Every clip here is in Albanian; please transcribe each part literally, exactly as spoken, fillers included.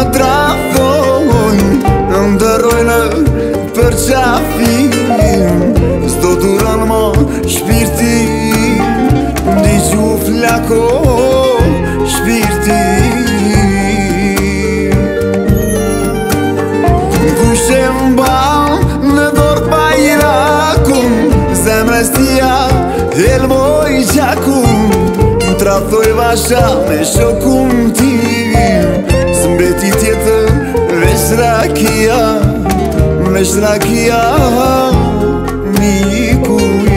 më trafojnë, ndërrojnë për qafin. S'do duran mo shpirti, ndi gju flako shpirti. Kushe mbal në dorë bajrakun, zemrës tia helmoj gjakun. Trafoj vasha me shokun tim, s'mbeti tjetër veç rakia, veç rakia miku im.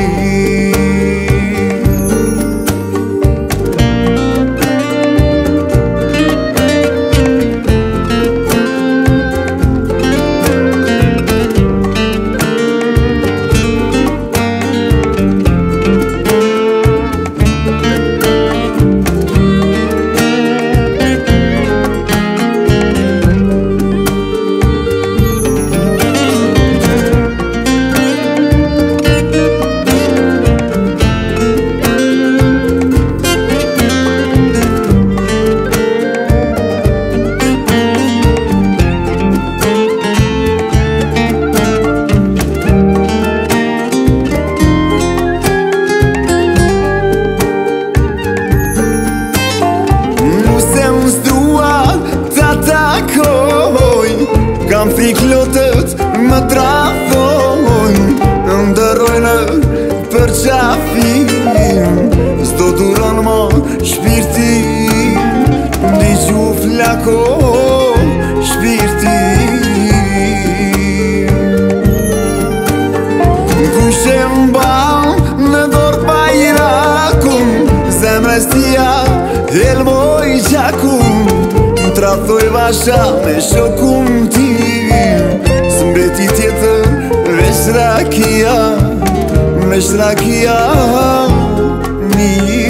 Kam fik lotët më trafojnë, ndërrojnë për qafin. S'do duron mo shpirti, ndi gju flako shpirti. Kushe mbal në dorë bajrakun, zemrës tia helmoj gjakun. Trafoj vasha me shokun tim, s'mbeti tjetër veç rakia, veç rakia mi.